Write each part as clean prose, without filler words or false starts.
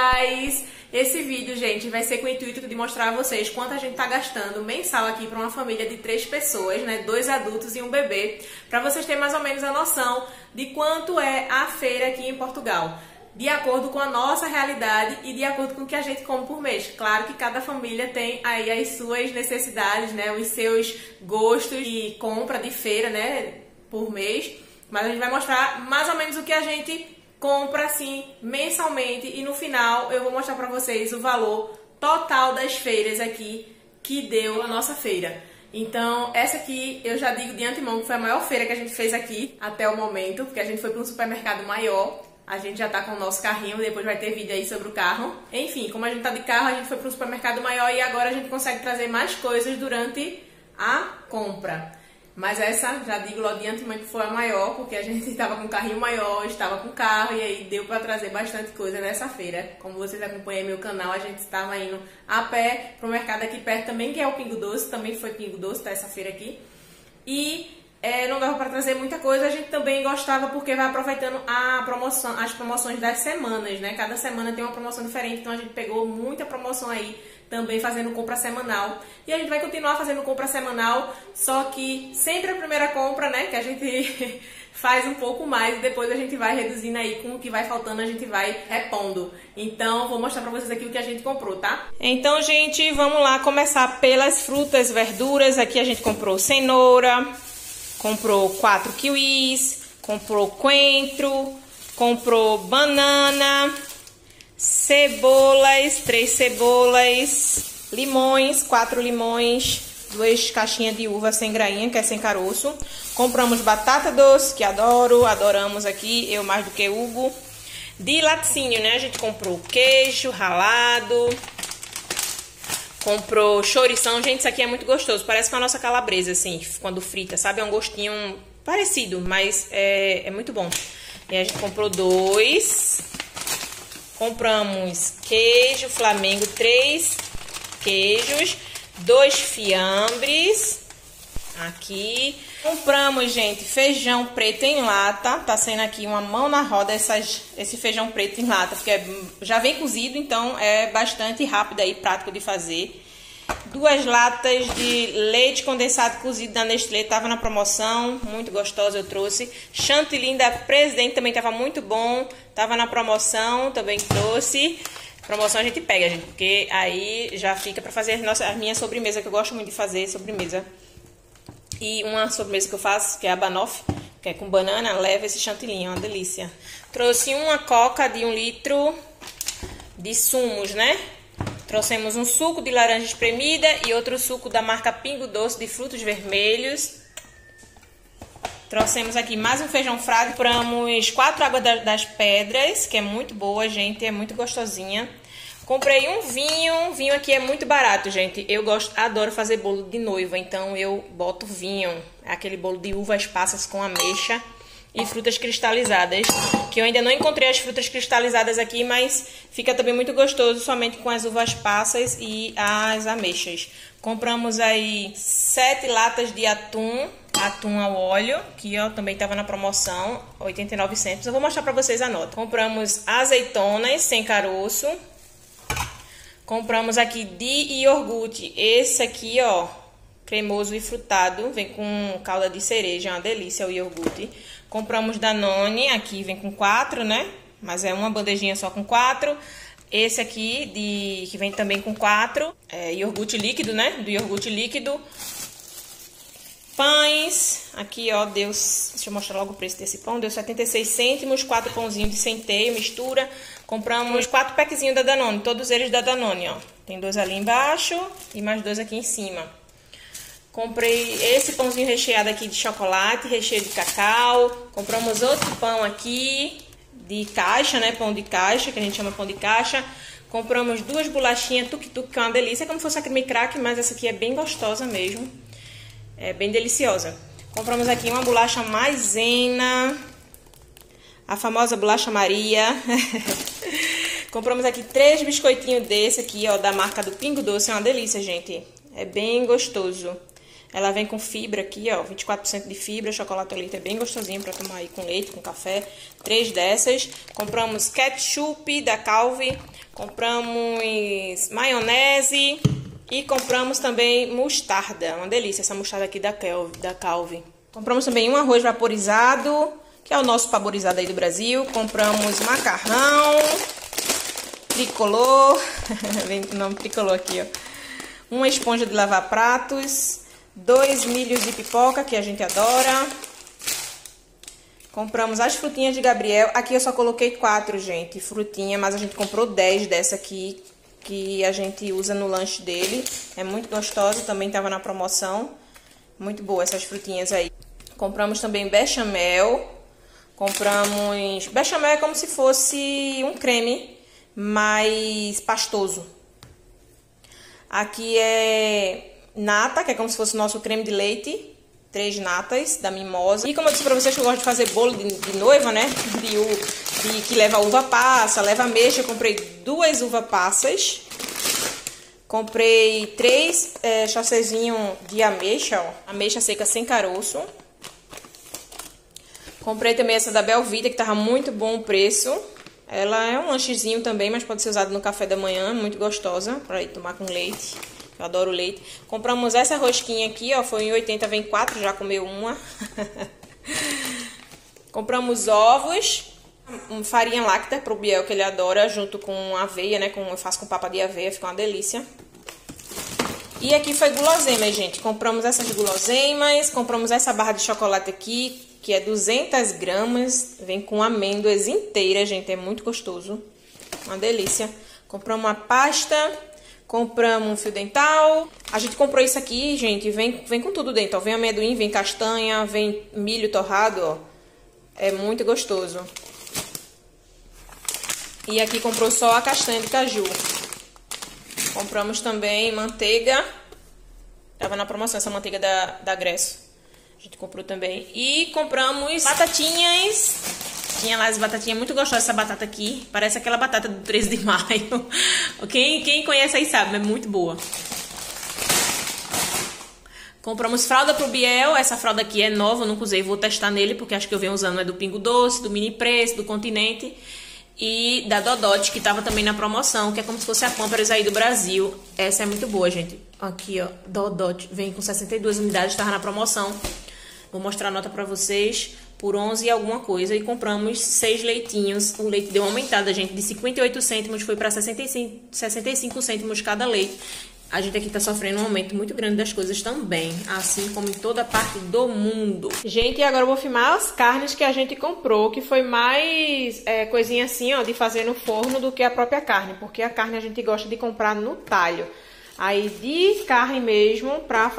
legais! Esse vídeo, gente, vai ser com o intuito de mostrar a vocês quanto a gente tá gastando mensal aqui para uma família de 3 pessoas, né? 2 adultos e um bebê, para vocês terem mais ou menos a noção de quanto é a feira aqui em Portugal, de acordo com a nossa realidade e de acordo com o que a gente come por mês. Claro que cada família tem aí as suas necessidades, né? Os seus gostos de compra de feira, né? Por mês. Mas a gente vai mostrar mais ou menos o que a gente compra assim mensalmente e no final eu vou mostrar pra vocês o valor total das feiras aqui que deu a nossa feira. Então essa aqui eu já digo de antemão que foi a maior feira que a gente fez aqui até o momento, porque a gente foi para um supermercado maior. A gente já tá com o nosso carrinho, depois vai ter vídeo aí sobre o carro. Enfim, como a gente tá de carro, a gente foi para um supermercado maior e agora a gente consegue trazer mais coisas durante a compra. Mas essa, já digo logo de antemão que foi a maior, porque a gente estava com um carrinho maior, estava com carro e aí deu para trazer bastante coisa nessa feira. Como vocês acompanham meu canal, a gente estava indo a pé pro mercado aqui perto também, que é o Pingo Doce, também foi Pingo Doce, tá, essa feira aqui. E não dava para trazer muita coisa, a gente também gostava porque vai aproveitando as promoções das semanas, né? Cada semana tem uma promoção diferente, então a gente pegou muita promoção aí, também fazendo compra semanal. E a gente vai continuar fazendo compra semanal, só que sempre a primeira compra, né, que a gente faz um pouco mais e depois a gente vai reduzindo aí com o que vai faltando, a gente vai repondo. Então, vou mostrar pra vocês aqui o que a gente comprou, tá? Então, gente, vamos lá começar pelas frutas, verduras. Aqui a gente comprou cenoura, comprou 4 kiwis, comprou coentro, comprou banana, cebolas, 3 cebolas, limões, 4 limões, 2 caixinhas de uva sem grainha, que é sem caroço. Compramos batata doce, que adoramos aqui, eu mais do que Hugo. De laticínio, né? A gente comprou queijo ralado, comprou chourição. Gente, isso aqui é muito gostoso, parece com a nossa calabresa, assim, quando frita, sabe? É um gostinho parecido, mas é muito bom. E a gente comprou 2. Compramos queijo Flamengo, 3 queijos, 2 fiambres, aqui. Compramos, gente, feijão preto em lata, tá sendo aqui uma mão na roda esse feijão preto em lata, porque já vem cozido, então é bastante rápido aí, prático de fazer. 2 latas de leite condensado cozido da Nestlé, tava na promoção, muito gostosa, eu trouxe. Chantilly da Presidente também tava muito bom, tava na promoção, também trouxe. Promoção a gente pega, gente, porque aí já fica pra fazer a minha sobremesa, que eu gosto muito de fazer sobremesa. E uma sobremesa que eu faço, que é a banoffee, que é com banana, leva esse chantilly, é uma delícia. Trouxe uma coca de 1 litro de sumos, né? Trouxemos um suco de laranja espremida e outro suco da marca Pingo Doce de frutos vermelhos. Trouxemos aqui mais um feijão frade. Compramos 4 águas das pedras, que é muito boa, gente, é muito gostosinha. Comprei um vinho. O vinho aqui é muito barato, gente. Eu adoro fazer bolo de noiva, então eu boto vinho. Aquele bolo de uvas passas com ameixa e frutas cristalizadas, que eu ainda não encontrei as frutas cristalizadas aqui, mas fica também muito gostoso somente com as uvas passas e as ameixas. Compramos aí 7 latas de atum ao óleo, que ó, também estava na promoção, 89 cêntimos. Eu vou mostrar para vocês a nota. Compramos azeitonas sem caroço. Compramos aqui de iogurte, esse aqui, ó, cremoso e frutado, vem com calda de cereja, é uma delícia o iogurte. Compramos Danone, aqui vem com 4, né? Mas é uma bandejinha só com 4. Esse aqui, que vem também com 4, iogurte líquido, né? Do iogurte líquido. Pães, aqui ó, deixa eu mostrar logo o preço desse pão, deu 76 cêntimos, 4 pãozinhos de centeio, mistura. Compramos 4 packzinhos da Danone, todos eles da Danone, ó. Tem 2 ali embaixo e mais 2 aqui em cima. Comprei esse pãozinho recheado aqui de chocolate, recheio de cacau. Compramos outro pão aqui de caixa, né? Pão de caixa, que a gente chama pão de caixa. Compramos 2 bolachinhas tuk-tuk, que é uma delícia, é como se fosse a creme crack, mas essa aqui é bem gostosa mesmo. É bem deliciosa. Compramos aqui uma bolacha maisena, a famosa bolacha Maria. Compramos aqui 3 biscoitinhos desse aqui, ó, da marca do Pingo Doce, é uma delícia, gente. É bem gostoso. Ela vem com fibra aqui, ó, 24% de fibra, chocolate ao leite é bem gostosinho pra tomar aí com leite, com café. 3 dessas. Compramos ketchup da Calvi, compramos maionese e compramos também mostarda. Uma delícia essa mostarda aqui da Calvi. Compramos também um arroz vaporizado, que é o nosso saborizado aí do Brasil. Compramos macarrão tricolor, vem com o nome tricolor aqui, ó. Uma esponja de lavar pratos, 2 milhos de pipoca, que a gente adora. Compramos as frutinhas de Gabriel. Aqui eu só coloquei 4, gente, frutinha, mas a gente comprou 10 dessa aqui, que a gente usa no lanche dele. É muito gostosa, também estava na promoção. Muito boa essas frutinhas aí. Compramos também bechamel. Compramos... Bechamel é como se fosse um creme mais pastoso. Aqui é nata, que é como se fosse o nosso creme de leite. 3 natas da Mimosa. E como eu disse pra vocês que eu gosto de fazer bolo de noiva, né? Que leva uva passa, leva ameixa. Eu comprei 2 uva passas. Comprei 3 chacezinhos de ameixa, ó. Ameixa seca sem caroço. Comprei também essa da Belvita, que tava muito bom o preço. Ela é um lanchezinho também, mas pode ser usado no café da manhã. Muito gostosa para ir tomar com leite. Eu adoro leite. Compramos essa rosquinha aqui, ó. Foi em 80, vem 4, já comeu uma. Compramos ovos. Farinha láctea pro Biel, que ele adora, junto com aveia, né? Eu faço com papa de aveia, fica uma delícia. E aqui foi guloseima, gente. Compramos essas guloseimas. Compramos essa barra de chocolate aqui, que é 200 gramas. Vem com amêndoas inteiras, gente. É muito gostoso. Uma delícia. Compramos uma pasta. Compramos um fio dental. A gente comprou isso aqui, gente. Vem com tudo dentro, ó. Vem amendoim, vem castanha, vem milho torrado, ó. É muito gostoso. E aqui comprou só a castanha de caju. Compramos também manteiga. Tava na promoção essa manteiga da Gresso. A gente comprou também. E compramos batatinhas. Tinha lá as batatinhas, muito gostosas essa batata aqui. Parece aquela batata do 13 de maio. Quem conhece aí sabe, é muito boa. Compramos fralda pro Biel. Essa fralda aqui é nova, eu nunca usei, vou testar nele, porque acho que eu venho usando é do Pingo Doce, do Mini Preço, do Continente. E da Dodot, que tava também na promoção, que é como se fosse a Pampers aí do Brasil. Essa é muito boa, gente. Aqui, ó, Dodot, vem com 62 unidades, tava na promoção. Vou mostrar a nota pra vocês, por 11 e alguma coisa. E compramos 6 leitinhos. O leite deu uma aumentada, gente, de 58 cêntimos, foi pra 65 cêntimos cada leite. A gente aqui tá sofrendo um aumento muito grande das coisas também, assim como em toda parte do mundo. Gente, e agora eu vou filmar as carnes que a gente comprou, que foi mais coisinha assim, ó, de fazer no forno do que a própria carne, porque a carne a gente gosta de comprar no talho. Aí de carne mesmo, pra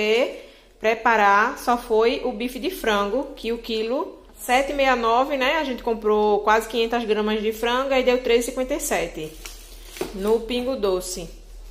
preparar, só foi o bife de frango, que o quilo R$ 7,69, né? A gente comprou quase 500 gramas de frango e deu R$ 3,57 no Pingo Doce.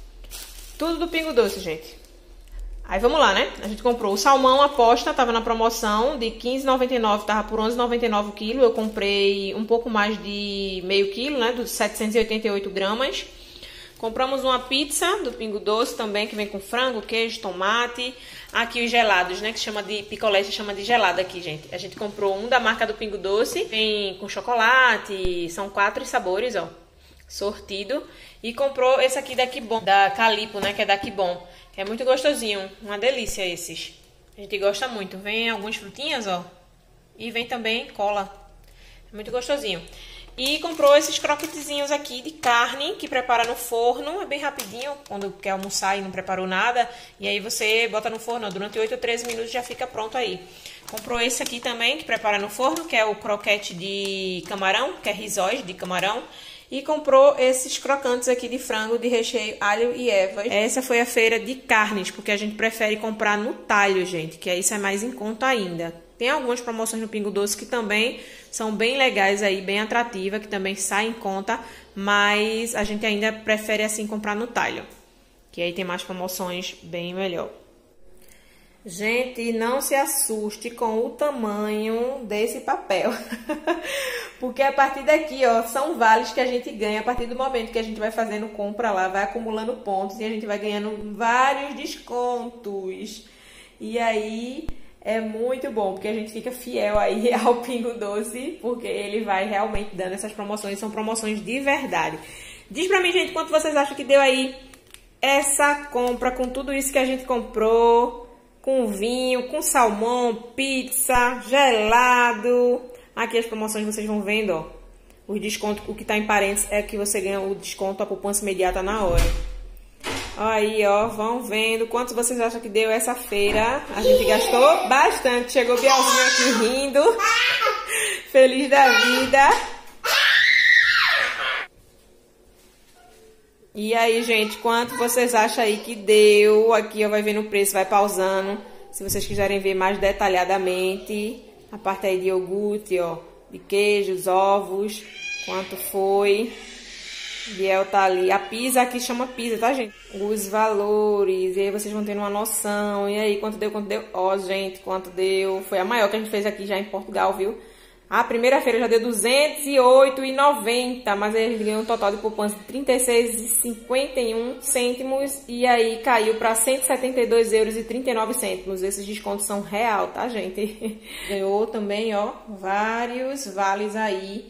Tudo do Pingo Doce, gente. Aí vamos lá, né? A gente comprou o salmão aposta, tava na promoção de R$ 15,99, tava por R$ 11,99 o quilo. Eu comprei um pouco mais de meio quilo, né? Dos 788 gramas. Compramos uma pizza do Pingo Doce também, que vem com frango, queijo, tomate. Aqui os gelados, né? Que chama de picolé, se chama de gelado aqui, gente. A gente comprou um da marca do Pingo Doce. Vem com chocolate, são 4 sabores, ó. Sortido. E comprou esse aqui da Kibon, da Calipo, né? Que é da Kibon. Que é muito gostosinho. Uma delícia esses. A gente gosta muito. Vem algumas frutinhas, ó. E vem também cola. É muito gostosinho. E comprou esses croquetezinhos aqui de carne, que prepara no forno. É bem rapidinho, quando quer almoçar e não preparou nada. E aí você bota no forno, ó, durante 8 ou 13 minutos já fica pronto aí. Comprou esse aqui também, que prepara no forno, que é o croquete de camarão, que é risóis de camarão. E comprou esses crocantes aqui de frango de recheio alho e ervas. Essa foi a feira de carnes, porque a gente prefere comprar no talho, gente, que aí isso é mais em conta ainda. Tem algumas promoções no Pingo Doce que também são bem legais aí, bem atrativas, que também saem em conta, mas a gente ainda prefere assim comprar no talho, que aí tem mais promoções bem melhor. Gente, não se assuste com o tamanho desse papel, porque a partir daqui, ó, são vales que a gente ganha a partir do momento que a gente vai fazendo compra lá, vai acumulando pontos e a gente vai ganhando vários descontos. E aí é muito bom, porque a gente fica fiel aí ao Pingo Doce, porque ele vai realmente dando essas promoções, são promoções de verdade. Diz pra mim, gente, quanto vocês acham que deu aí essa compra com tudo isso que a gente comprou, com vinho, com salmão, pizza, gelado. Aqui as promoções vocês vão vendo, ó. Os descontos, o que tá em parênteses é que você ganha o desconto, a poupança imediata na hora. Aí, ó, vão vendo quanto vocês acham que deu essa feira. A gente gastou bastante. Chegou o Bielzinho aqui rindo. Feliz da vida. E aí, gente, quanto vocês acham aí que deu? Aqui, ó, vai vendo o preço, vai pausando. Se vocês quiserem ver mais detalhadamente. A parte aí de iogurte, ó, de queijos, ovos. Quanto foi? Biel tá ali. A pizza aqui chama pizza, tá, gente? Os valores. E aí vocês vão tendo uma noção. E aí, quanto deu? Quanto deu? Ó, gente, quanto deu? Foi a maior que a gente fez aqui já em Portugal, viu? A primeira feira já deu R$ 208,90. Mas aí a gente ganhou um total de poupança de R$ 36,51. E aí caiu para R$ 172,39 €. Esses descontos são real, tá, gente? Ganhou também, ó, vários vales aí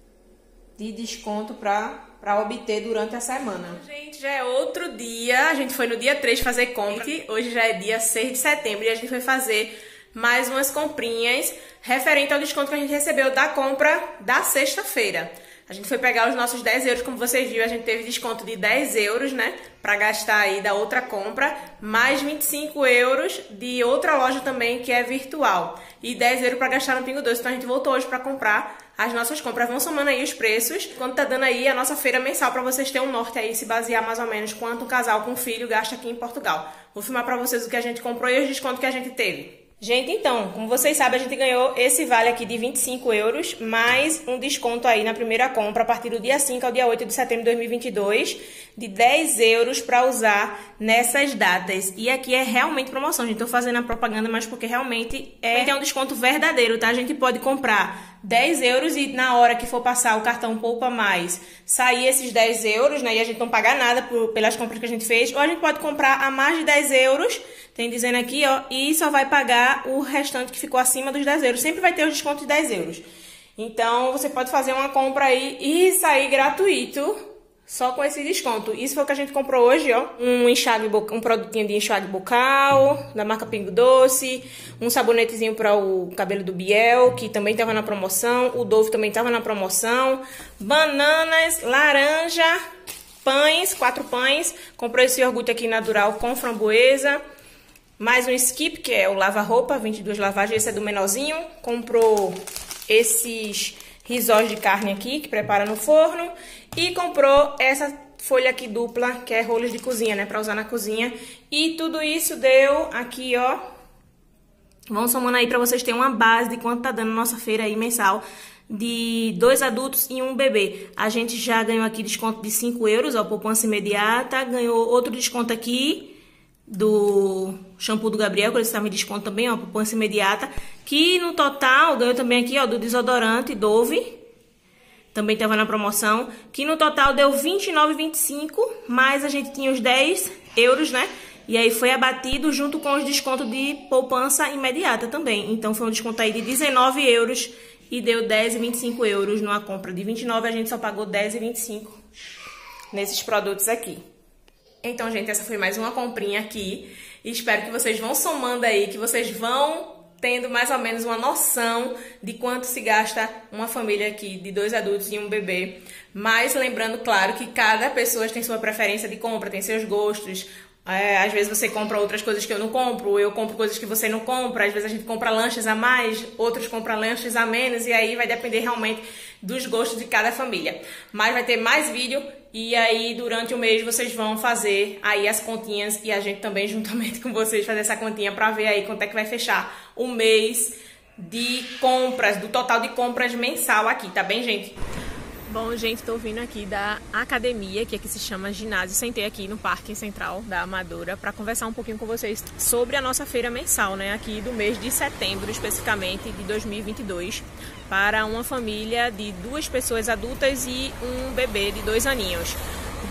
de desconto para obter durante a semana. Gente, já é outro dia. A gente foi no dia 3 fazer compra. Hoje já é dia 6 de setembro e a gente foi fazer mais umas comprinhas referente ao desconto que a gente recebeu da compra da sexta-feira. A gente foi pegar os nossos 10 €, como vocês viram, a gente teve desconto de 10 €, né? Pra gastar aí da outra compra, mais 25 € de outra loja também que é virtual. E 10 € pra gastar no Pingo Doce. Então a gente voltou hoje pra comprar as nossas compras. Vão somando aí os preços. Quanto tá dando aí a nossa feira mensal pra vocês terem um norte aí, se basear mais ou menos quanto um casal com filho gasta aqui em Portugal. Vou filmar pra vocês o que a gente comprou e os descontos que a gente teve. Gente, então, como vocês sabem, a gente ganhou esse vale aqui de 25 €, mais um desconto aí na primeira compra, a partir do dia 5 ao dia 8 de setembro de 2022, de 10 € para usar nessas datas. E aqui é realmente promoção, gente. Tô fazendo a propaganda, mas porque realmente é um desconto verdadeiro, tá? A gente pode comprar 10 € e na hora que for passar o cartão Poupa Mais, sair esses 10 €, né? E a gente não pagar nada pelas compras que a gente fez. Ou a gente pode comprar a mais de 10 €, tem dizendo aqui, ó, e só vai pagar o restante que ficou acima dos 10 €. Sempre vai ter o desconto de 10 €. Então, você pode fazer uma compra aí e sair gratuito só com esse desconto. Isso foi o que a gente comprou hoje, ó. Um produtinho de enxágue bucal, da marca Pingo Doce. Um sabonetezinho para o cabelo do Biel, que também estava na promoção. O Dove também estava na promoção. Bananas, laranja, pães, 4 pães. Comprei esse iogurte aqui natural com framboesa. Mais um skip, que é o lava-roupa, 22 lavagens, esse é do menorzinho. Comprou esses risóis de carne aqui, que prepara no forno. E comprou essa folha aqui dupla, que é rolos de cozinha, né, pra usar na cozinha. E tudo isso deu aqui, ó. Vamos somando aí pra vocês terem uma base de quanto tá dando a nossa feira aí mensal. De 2 adultos e um bebê. A gente já ganhou aqui desconto de 5 €, ó, poupança imediata. Ganhou outro desconto aqui do shampoo do Gabriel, que ele estava em desconto também, ó, poupança imediata, que no total ganhou também aqui, ó, do desodorante Dove, também estava na promoção, que no total deu 29,25, mas a gente tinha os 10 €, né? E aí foi abatido junto com os descontos de poupança imediata também. Então foi um desconto aí de 19 € e deu 10,25 € numa compra de 29, a gente só pagou 10,25 nesses produtos aqui. Então, gente, essa foi mais uma comprinha aqui. E espero que vocês vão somando aí, que vocês vão tendo mais ou menos uma noção de quanto se gasta uma família aqui de 2 adultos e um bebê. Mas lembrando, claro, que cada pessoa tem sua preferência de compra, tem seus gostos. Às vezes você compra outras coisas que eu não compro, eu compro coisas que você não compra, às vezes a gente compra lanches a mais, outros compram lanches a menos, e aí vai depender realmente dos gostos de cada família. Mas vai ter mais vídeo, e aí durante o mês vocês vão fazer aí as continhas, e a gente também juntamente com vocês fazer essa continha pra ver aí quanto é que vai fechar o mês de compras, do total de compras mensal aqui, tá bem, gente? Bom, gente, tô vindo aqui da academia, que aqui se chama ginásio. Sentei aqui no Parque Central da Amadora para conversar um pouquinho com vocês sobre a nossa feira mensal, né? Aqui do mês de setembro, especificamente, de 2022, para uma família de 2 pessoas adultas e um bebê de 2 aninhos.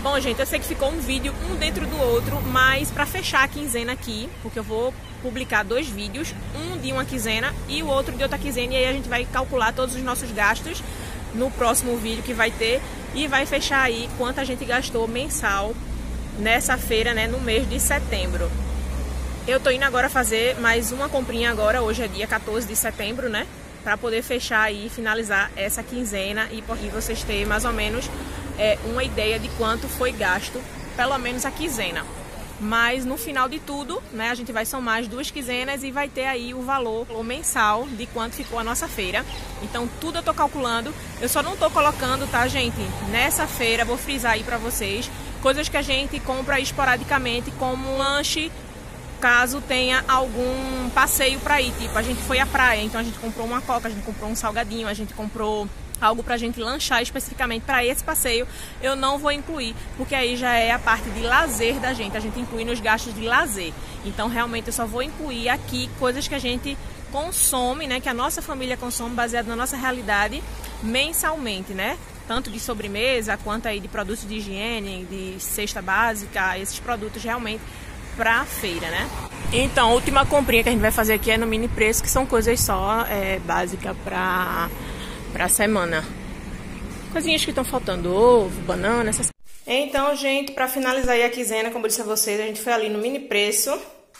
Bom, gente, eu sei que ficou um vídeo um dentro do outro, mas para fechar a quinzena aqui, porque eu vou publicar 2 vídeos, um de uma quinzena e o outro de outra quinzena, e aí a gente vai calcular todos os nossos gastos no próximo vídeo que vai ter e vai fechar aí quanto a gente gastou mensal nessa feira, né, no mês de setembro. Eu tô indo agora fazer mais uma comprinha agora, hoje é dia 14 de setembro, né, para poder fechar e finalizar essa quinzena e vocês terem mais ou menos uma ideia de quanto foi gasto, pelo menos a quinzena. Mas no final de tudo, né, a gente vai somar as 2 quinzenas e vai ter aí o valor mensal de quanto ficou a nossa feira. Então tudo eu tô calculando, eu só não tô colocando, tá, gente, nessa feira, vou frisar aí pra vocês, coisas que a gente compra esporadicamente, como lanche, caso tenha algum passeio pra ir, tipo, a gente foi à praia, então a gente comprou uma coca, a gente comprou um salgadinho, a gente comprou algo pra gente lanchar especificamente para esse passeio, eu não vou incluir, porque aí já é a parte de lazer da gente, a gente inclui nos gastos de lazer. Então realmente eu só vou incluir aqui coisas que a gente consome, né, que a nossa família consome baseado na nossa realidade mensalmente, né? Tanto de sobremesa quanto aí de produtos de higiene, de cesta básica, esses produtos realmente pra feira, né? Então, a última comprinha que a gente vai fazer aqui é no mini preço, que são coisas só básicas pra semana. Coisinhas que estão faltando, ovo, banana, essas. Então, gente, pra finalizar aí a quinzena, como eu disse a vocês, a gente foi ali no mini preço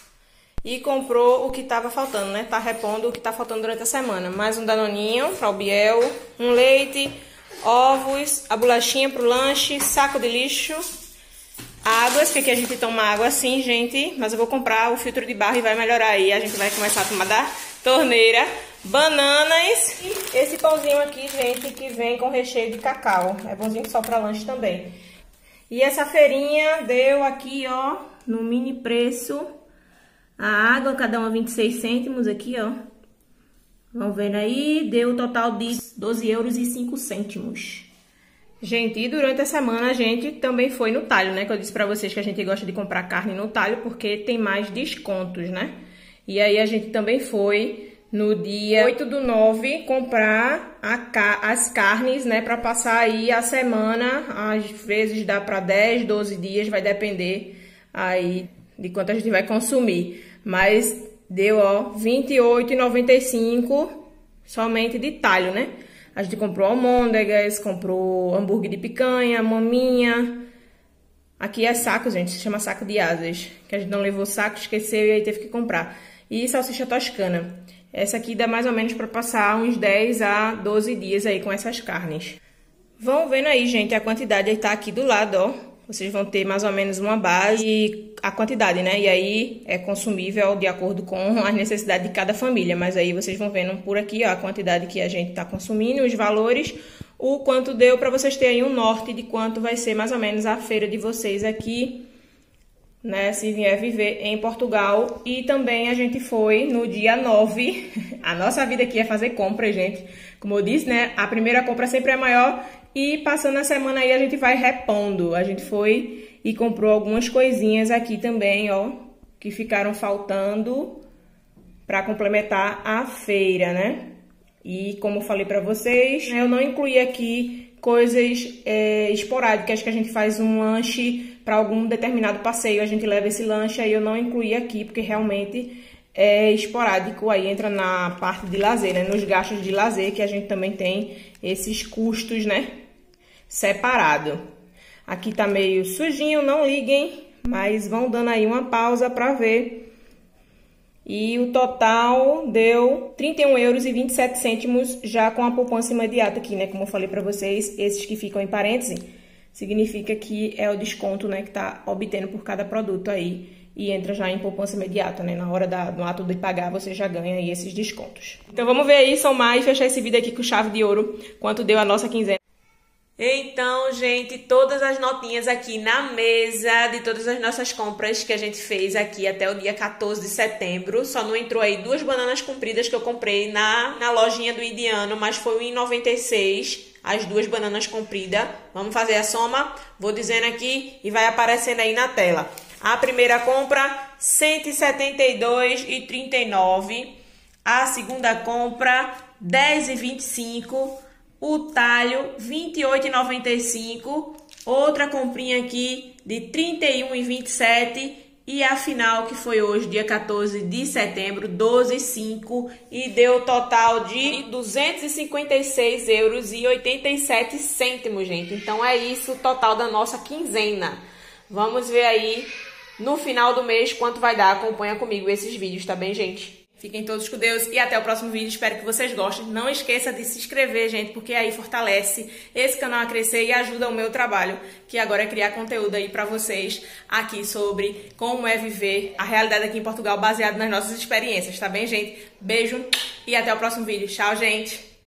e comprou o que tava faltando, né? Tá repondo o que tá faltando durante a semana. Mais um danoninho para o Biel, um leite, ovos, a bolachinha pro lanche, saco de lixo, águas, que aqui a gente toma água assim, gente, mas eu vou comprar o filtro de barro e vai melhorar aí. A gente vai começar a tomar da torneira. Bananas e esse pãozinho aqui, gente, que vem com recheio de cacau. É bonzinho só para lanche também. E essa feirinha deu aqui, ó, no mini preço, a água, cada uma 26 cêntimos aqui, ó. Vão vendo aí, deu um total de 12,05 €. Gente, e durante a semana a gente também foi no talho, né? Que eu disse pra vocês que a gente gosta de comprar carne no talho porque tem mais descontos, né? E aí a gente também foi no dia 8/9 comprar as carnes, né, para passar aí a semana, às vezes dá para 10, 12 dias, vai depender aí de quanto a gente vai consumir. Mas deu, ó, R$ 28,95 somente de talho, né? A gente comprou almôndegas, comprou hambúrguer de picanha, maminha. Aqui é saco, gente, se chama saco de asas, que a gente não levou saco, esqueceu e aí teve que comprar. E salsicha toscana. Essa aqui dá mais ou menos para passar uns 10 a 12 dias aí com essas carnes. Vão vendo aí, gente, a quantidade aí tá aqui do lado, ó. Vocês vão ter mais ou menos uma base e a quantidade, né? E aí é consumível de acordo com as necessidades de cada família. Mas aí vocês vão vendo por aqui, ó, a quantidade que a gente tá consumindo, os valores, o quanto deu para vocês terem aí um norte de quanto vai ser mais ou menos a feira de vocês aqui, né, se vier viver em Portugal. E também a gente foi no dia 9, a nossa vida aqui é fazer compra, gente, como eu disse, né, a primeira compra sempre é maior e passando a semana aí a gente vai repondo. A gente foi e comprou algumas coisinhas aqui também, ó, que ficaram faltando para complementar a feira, né, e como eu falei para vocês, eu não incluí aqui coisas esporádicas, que a gente faz um lanche para algum determinado passeio, a gente leva esse lanche, aí eu não incluí aqui, porque realmente é esporádico, aí entra na parte de lazer, né, nos gastos de lazer, que a gente também tem esses custos, né, separado. Aqui tá meio sujinho, não liguem, mas vão dando aí uma pausa para ver. E o total deu R$ 31,27 já com a poupança imediata aqui, né? Como eu falei para vocês, esses que ficam em parênteses, significa que é o desconto, né, que tá obtendo por cada produto aí. E entra já em poupança imediata, né? Na hora do ato de pagar, você já ganha aí esses descontos. Então vamos ver aí, somar e fechar esse vídeo aqui com chave de ouro, quanto deu a nossa quinzena. Então, gente, todas as notinhas aqui na mesa de todas as nossas compras que a gente fez aqui até o dia 14 de setembro. Só não entrou aí 2 bananas compridas que eu comprei na lojinha do Idiano, mas foi R$1,96 as 2 bananas compridas. Vamos fazer a soma? Vou dizendo aqui e vai aparecendo aí na tela. A primeira compra, R$ 172,39. A segunda compra, R$ 10,25. O talho, R$ 28,95. Outra comprinha aqui de R$ 31,27 e a final que foi hoje, dia 14 de setembro, 12,5 e deu total de R$ 256,87 gente. Então é isso o total da nossa quinzena. Vamos ver aí no final do mês quanto vai dar. Acompanha comigo esses vídeos, tá bem, gente? Fiquem todos com Deus e até o próximo vídeo. Espero que vocês gostem. Não esqueça de se inscrever, gente, porque aí fortalece esse canal a crescer e ajuda o meu trabalho, que agora é criar conteúdo aí pra vocês aqui sobre como é viver a realidade aqui em Portugal baseado nas nossas experiências, tá bem, gente? Beijo e até o próximo vídeo. Tchau, gente!